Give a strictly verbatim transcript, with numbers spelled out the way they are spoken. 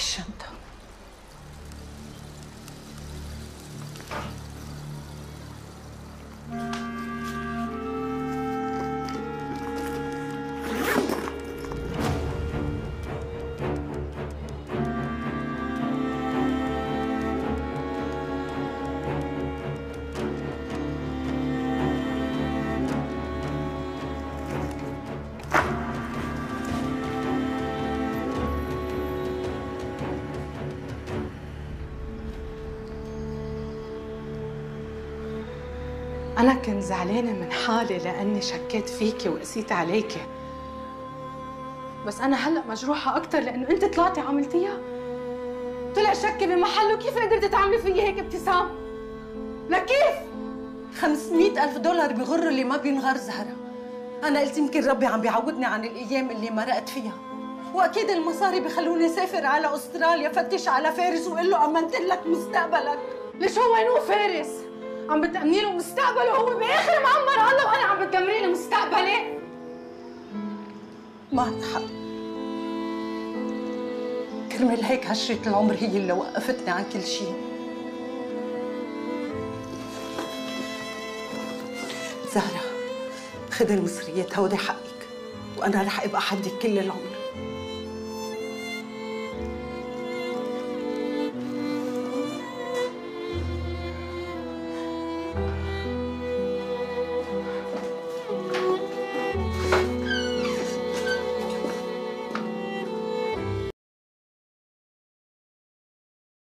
الشنطة. أنا كنت زعلانة من حالي لأني شكيت فيكي وقسيت عليكي، بس أنا هلأ مجروحة أكتر لأنه أنت طلعتي عملتيها. طلع شكي بمحله، كيف قدرتي تعملي فيي هيك ابتسام؟ لكيف؟ خمسمية ألف دولار بغروا اللي ما بينغر زهرة. أنا قلت يمكن ربي عم بيعودني عن الأيام اللي مرقت فيها، وأكيد المصاري بخلوني أسافر على أستراليا فتش على فارس وقول له أمنت لك مستقبلك. ليش هو وينه فارس؟ عم بتأمني له مستقبله وهو بآخر معمر الله، وأنا عم بتدمري لي مستقبلي؟ معك حق، كرمال هيك عشرة العمر هي اللي وقفتني عن كل شيء. زهرة، خذي المصريات، هودي حقك، وأنا رح أبقى حدك كل العمر.